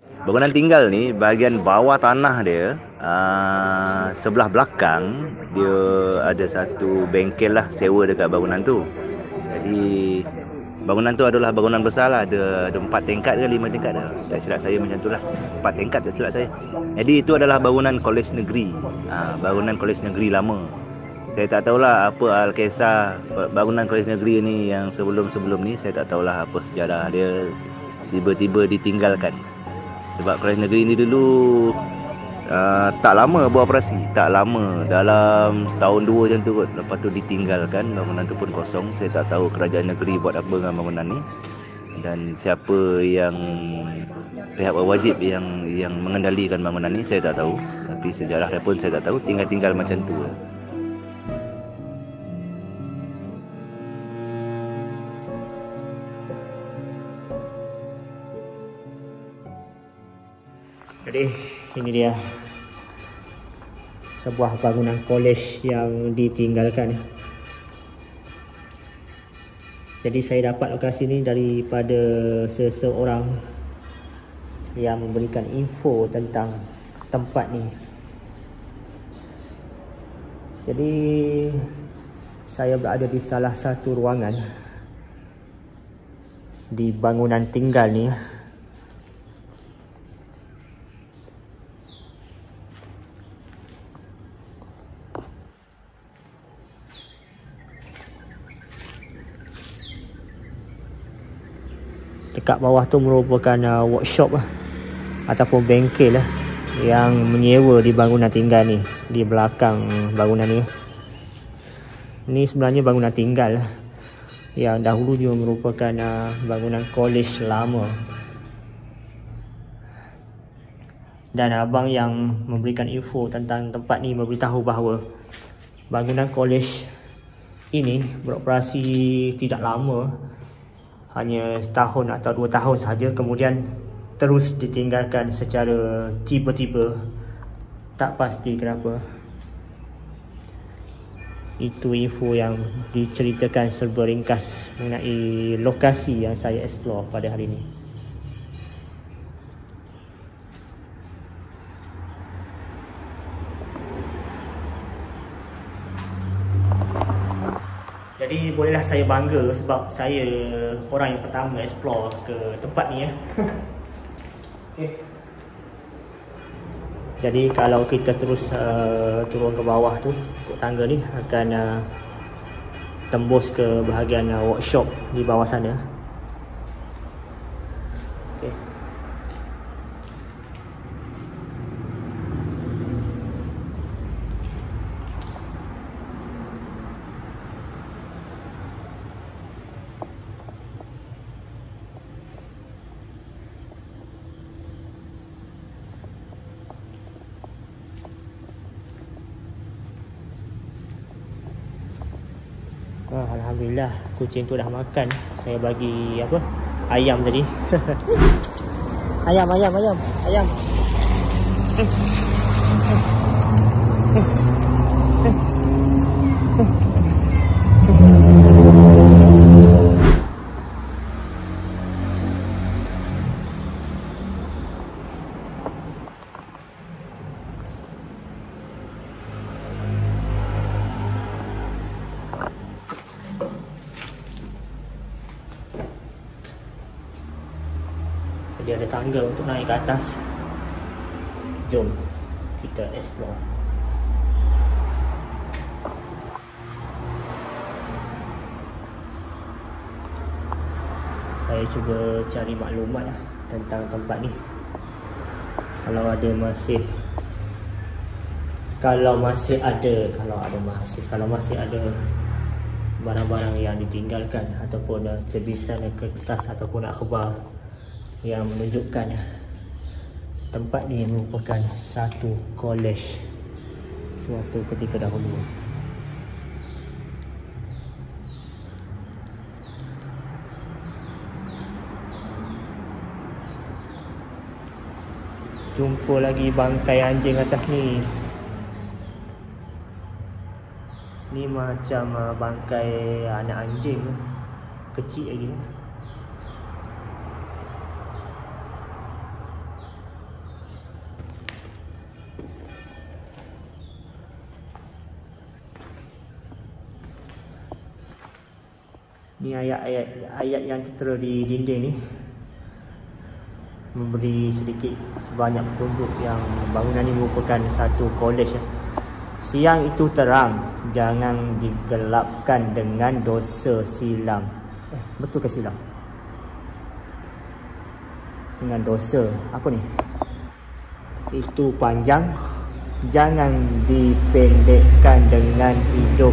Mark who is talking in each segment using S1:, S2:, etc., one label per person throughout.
S1: Bangunan tinggal ni bahagian bawah tanah dia, sebelah belakang dia ada satu bengkel lah sewa dekat bangunan tu. Jadi bangunan tu adalah bangunan besar lah, ada 4 tingkat ke 5 tingkat dah. Tak silap saya macam tu lah. 4 tingkat tak silap saya. Jadi itu adalah bangunan kolej negeri. Bangunan kolej negeri lama. Saya tak tahulah apa al-kisah bangunan kolej negeri ni yang sebelum-sebelum ni, saya tak tahulah apa sejarah dia tiba-tiba ditinggalkan. Sebab kolej negeri ni dulu tak lama beroperasi, tak lama, dalam setahun dua macam tu kot. Lepas tu ditinggalkan, bangunan tu pun kosong. Saya tak tahu kerajaan negeri buat apa dengan bangunan ni dan siapa yang pihak berwajib yang mengendalikan bangunan ni, saya tak tahu. Tapi sejarah dia pun saya tak tahu, tinggal-tinggal macam tu.
S2: Jadi ini dia sebuah bangunan kolej yang ditinggalkan. Jadi saya dapat lokasi ini daripada seseorang yang memberikan info tentang tempat ni. Jadi saya berada di salah satu ruangan di bangunan tinggal ni. Dekat bawah tu merupakan workshop ataupun bengkel yang menyewa di bangunan tinggal ni. Di belakang bangunan ni, ni sebenarnya bangunan tinggal yang dahulu juga merupakan bangunan kolej lama. Dan abang yang memberikan info tentang tempat ni memberitahu bahawa bangunan kolej ini beroperasi tidak lama, hanya setahun atau 2 tahun sahaja, kemudian terus ditinggalkan secara tiba-tiba. Tak pasti kenapa. Itu info yang diceritakan serba ringkas mengenai lokasi yang saya explore pada hari ini. Jadi bolehlah saya bangga sebab saya orang yang pertama explore ke tempat ni Okay. Jadi kalau kita terus turun ke bawah tu, ikut tangga ni akan tembus ke bahagian workshop di bawah sana. Okay. Alhamdulillah kucing tu dah makan. Saya bagi apa? Ayam tadi. Ayam. Dia ada tangga untuk naik ke atas. Jom kita explore. Saya cuba cari maklumat tentang tempat ni. Kalau masih ada barang-barang yang ditinggalkan ataupun cebisan kertas ataupun akhbar yang menunjukkan tempat ni merupakan satu kolej suatu ketika dahulu. Jumpa lagi bangkai anjing atas ni. Ni macam bangkai anak anjing kecil lagi. Ni ayat yang tertera di dinding ni memberi sedikit sebanyak petunjuk yang bangunan ini merupakan satu kolej. Siang itu terang, jangan digelapkan dengan dosa silam. Betul ke silam? Dengan dosa apa ni? Itu panjang, jangan dipendekkan dengan hidup.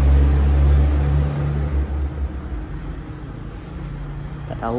S2: Tak tahu.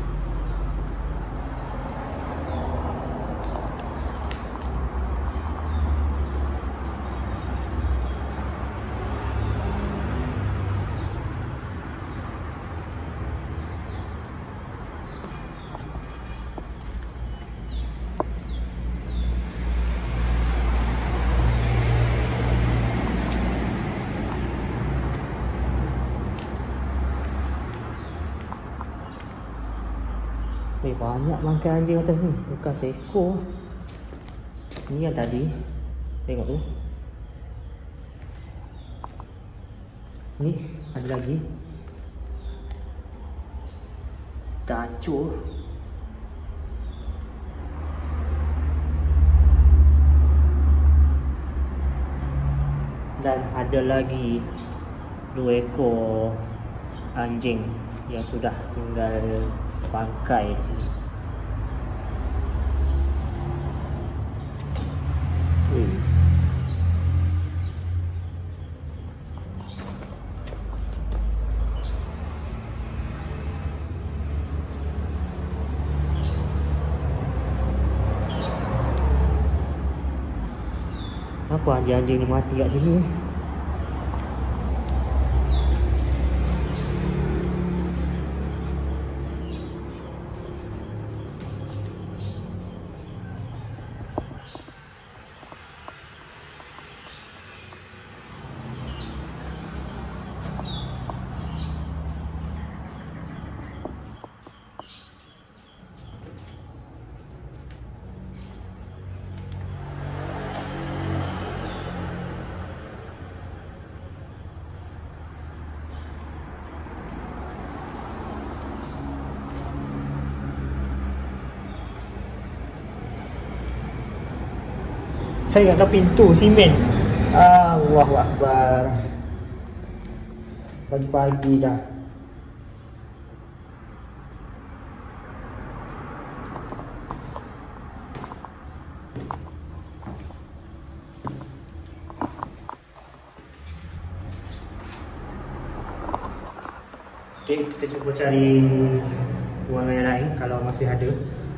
S2: Banyak makan anjing atas ni. Bukan seekor. Ni yang tadi. Tengok tu. Ni ada lagi. Dah hancur. Dan ada lagi 2 ekor anjing yang sudah tinggal bangkai di sini. Apa anjing-anjing ni mati kat sini? Saya ingatkan pintu simen. Allahu Akbar. Pagi-pagi dah. Okay, kita cuba cari ruangan yang lain kalau masih ada.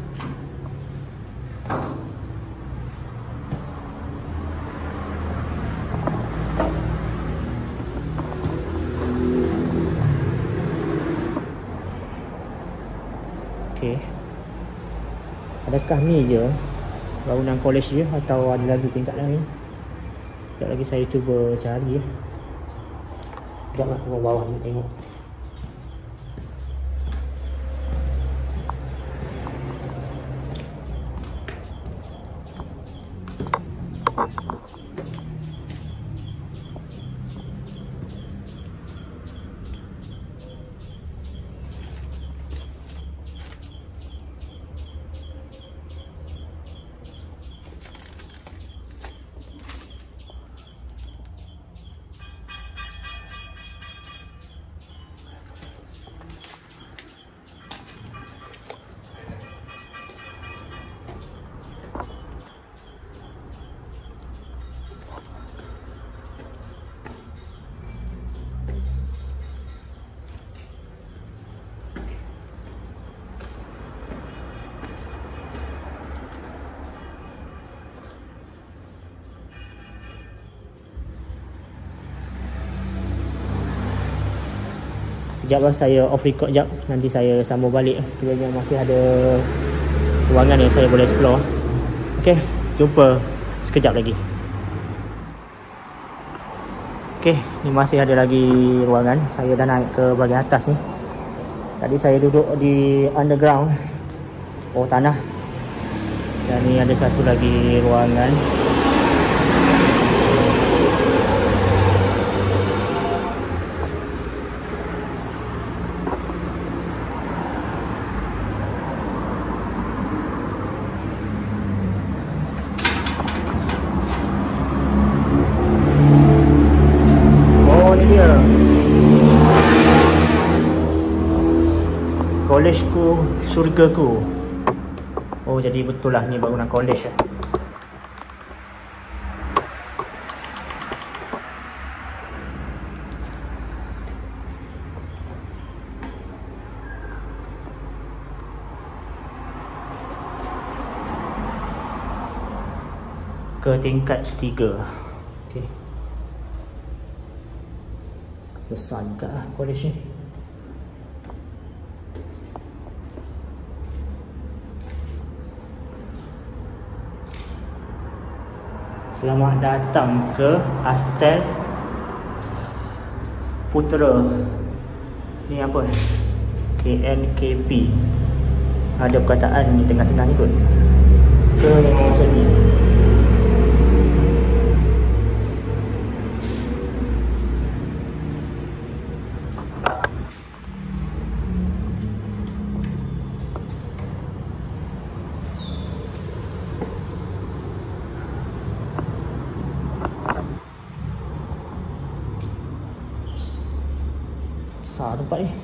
S2: Okay. Adakah ni je bangunan kolej dia atau ada lagi tingkat lain? Sekejap lagi saya cuba cari ya. Sekejap nak ke bawah ni tengok. Sekejap lah, saya off record sekejap. Nanti saya sambung balik sekiranya masih ada ruangan yang saya boleh explore. Ok, jumpa sekejap lagi. Ok, ni masih ada lagi ruangan. Saya dah naik ke bahagian atas ni. Tadi saya duduk di underground, bawah tanah. Dan ni ada satu lagi ruangan. Kolejku, syurgaku. Oh, jadi betul lah ni bangunan kolej lah. Ke tingkat 3. Okey. Besar juga lah kolej ni. Selamat datang ke Astel Putera. Ni apa? KNKP. Ada perkataan ni tengah-tengah ni kot. Ke memang macam ni? Besar tempat ni.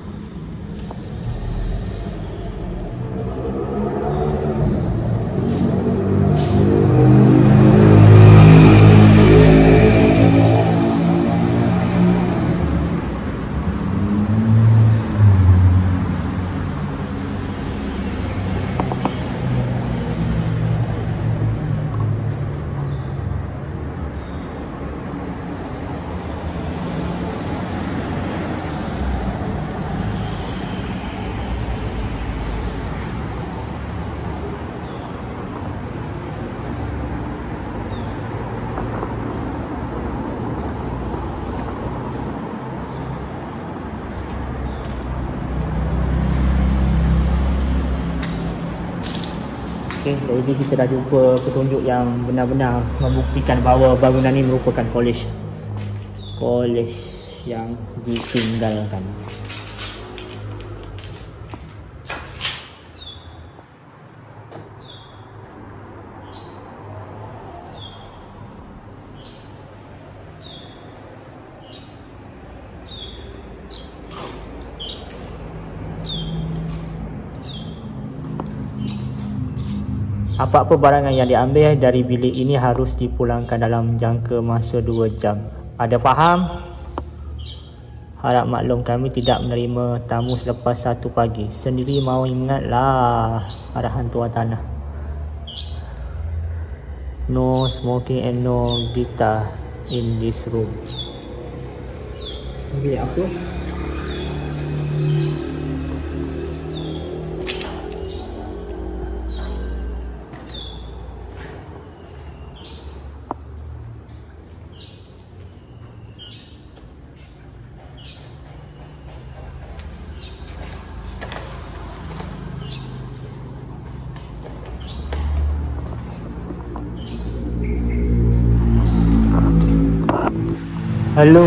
S2: Okey, dari ni kita dah jumpa petunjuk yang benar-benar membuktikan bahawa bangunan ini merupakan kolej. Kolej yang ditinggalkan. Apa-apa barangan yang diambil dari bilik ini harus dipulangkan dalam jangka masa 2 jam. Ada faham? Harap maklum kami tidak menerima tamu selepas 1 pagi. Sendiri mau ingatlah arahan tuan tanah. No smoking and no guitar in this room. Bilik apa? Hello.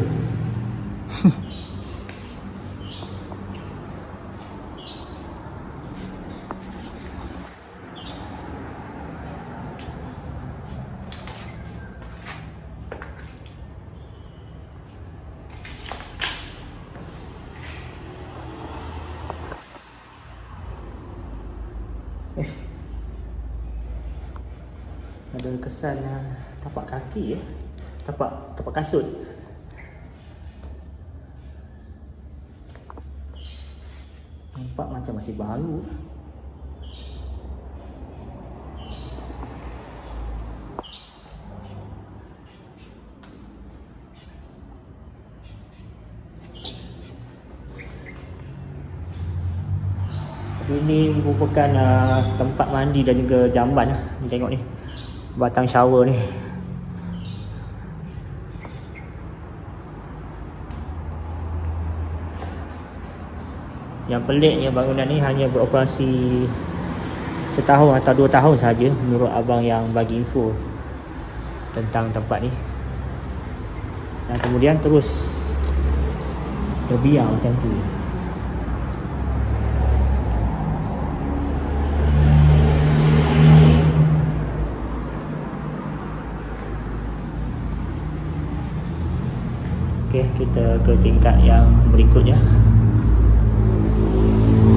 S2: Ada kesan tapak kaki ya. Tapak kasut. Nampak macam masih baru. Ini merupakan tempat mandi dan juga jamban lah. Ni tengok ni, batang shower ni. Yang peliknya bangunan ni hanya beroperasi setahun atau 2 tahun saja menurut abang yang bagi info tentang tempat ni. Dan kemudian terus terbiar macam tu. Okey, kita ke tingkat yang berikutnya.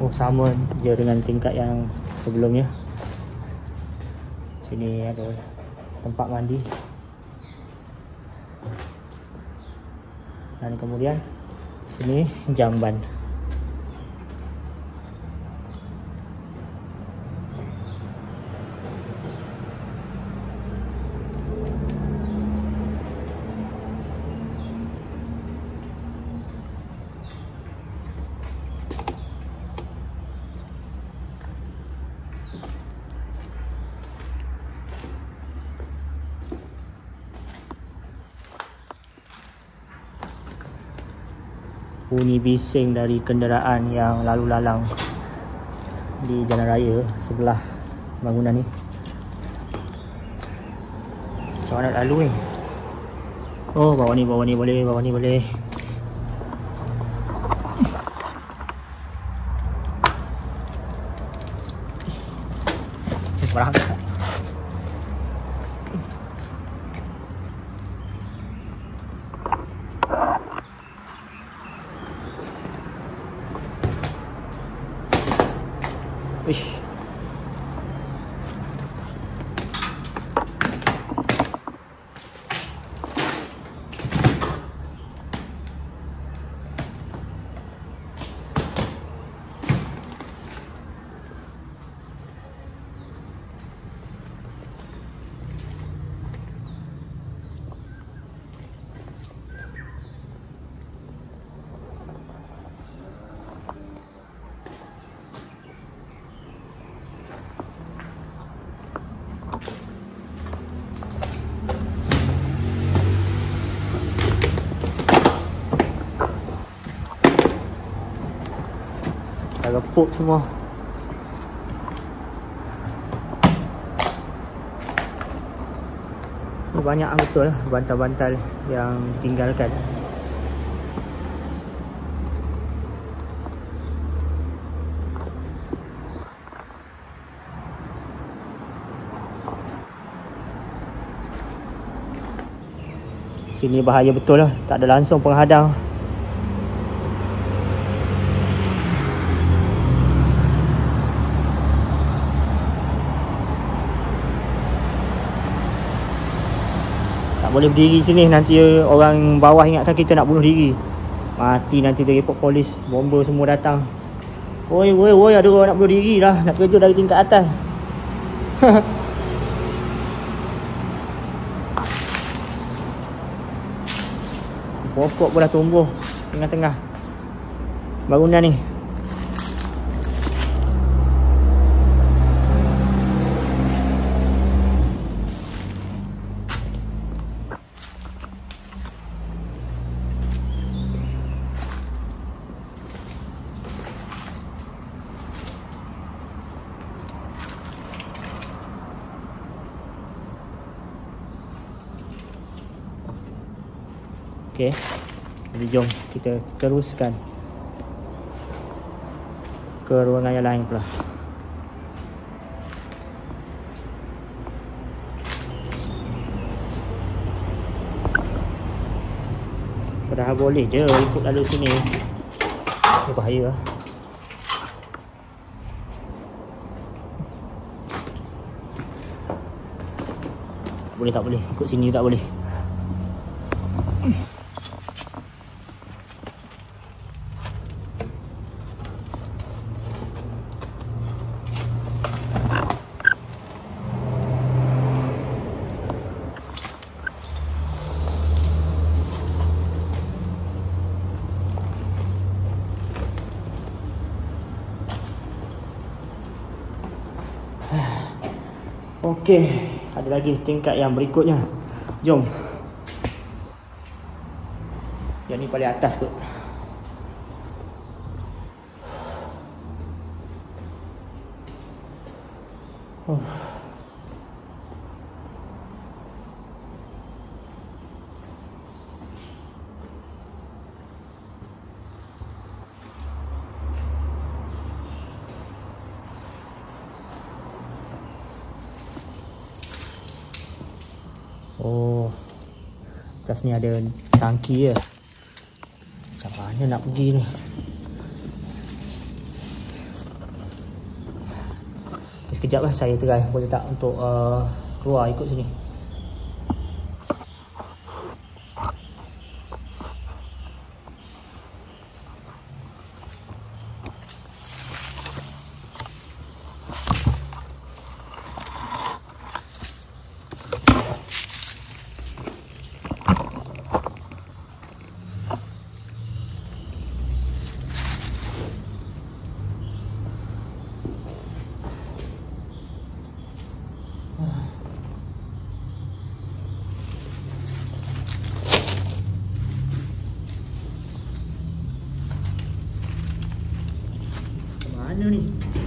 S2: Oh, sama je dengan tingkat yang sebelumnya. Sini ada tempat mandi. Dan kemudian sini jamban. Bunyi bising dari kenderaan yang lalu lalang di jalan raya sebelah bangunan ni. Macam mana nak lalu ni? Oh, bawah ni boleh, bawah ni boleh. Barang. Ish. Dah repuk semua. Ini banyak betul lah bantal-bantal yang ditinggalkan. Sini bahaya betul lah, tak ada langsung penghadang. Tak boleh berdiri sini, nanti orang bawah ingatkan kita nak bunuh diri. Mati nanti dia report polis, bomba semua datang. Woi, ada orang nak bunuh diri lah, nak terjun dari tingkat atas. Pokok pun dah tumbuh tengah-tengah bangunan ni. Okey, jadi jom kita teruskan ke ruangan yang lain pula. Padahal boleh je ikut lalu sini. Ini bahaya lah. Tak boleh, ikut sini tak boleh. Okey, ada lagi tingkat yang berikutnya. Jom. Yang ni paling atas kot. Oh, atas ni ada tangki ya. Macam mana nak pergi ni? sekejap lah saya try boleh tak untuk keluar ikut sini. Mana ni?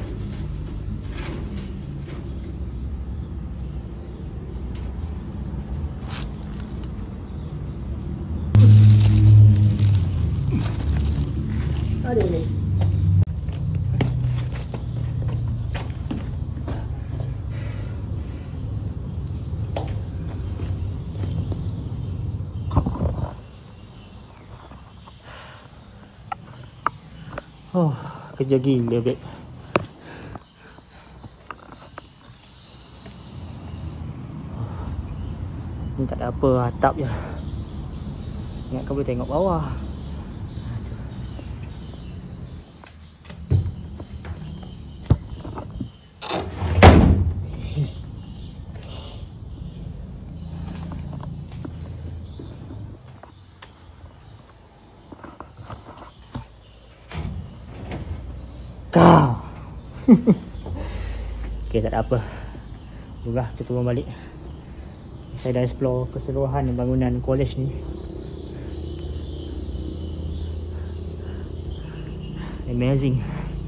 S2: Ada ni. Oh, kerja gila babe. Ni tak ada apa, atap je. Ingatkan boleh tengok bawah. Kau. Okay, tak ada apa. Juga kita turun balik. Saya dah explore keseluruhan bangunan college ni. Amazing.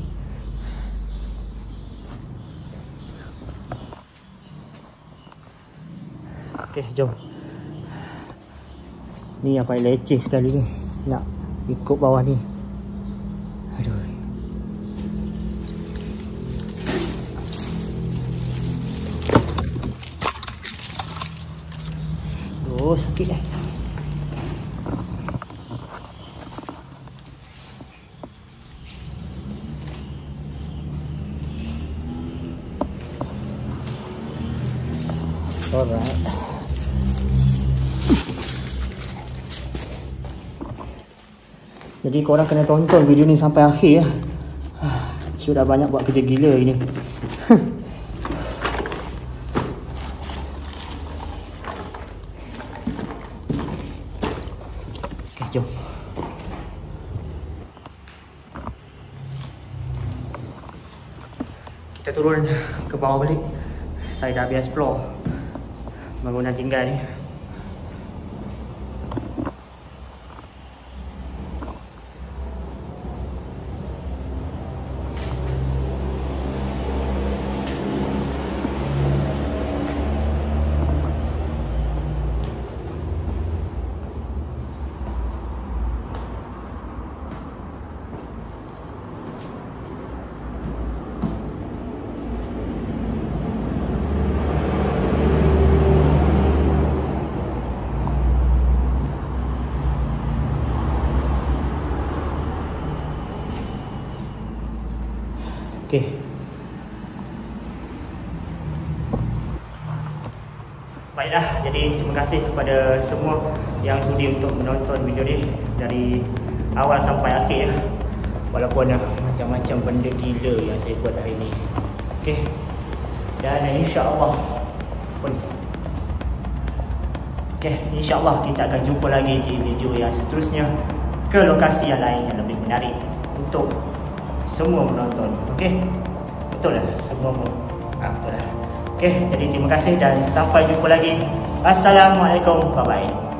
S2: Okay, jom. Ni yang paling leceh sekali ni. Nak ikut bawah ni. Aduh. Oh, sakit eh. Alright. Jadi korang kena tonton video ni sampai akhir ya. Sudah banyak buat kerja gila ini. Jom. Kita turun ke bawah balik. Saya dah habis explore bangunan tinggal ni. Okay. Baiklah, jadi terima kasih kepada semua yang sudi untuk menonton video ni dari awal sampai akhir ya. Walaupun macam-macam benda gila yang saya buat hari ni. Okay. Dan insya-Allah insya-Allah kita akan jumpa lagi di video yang seterusnya ke lokasi yang lain yang lebih menarik untuk semua menonton. Okey, betul lah, semua betul lah. Okey, jadi terima kasih dan sampai jumpa lagi. Assalamualaikum, bye bye.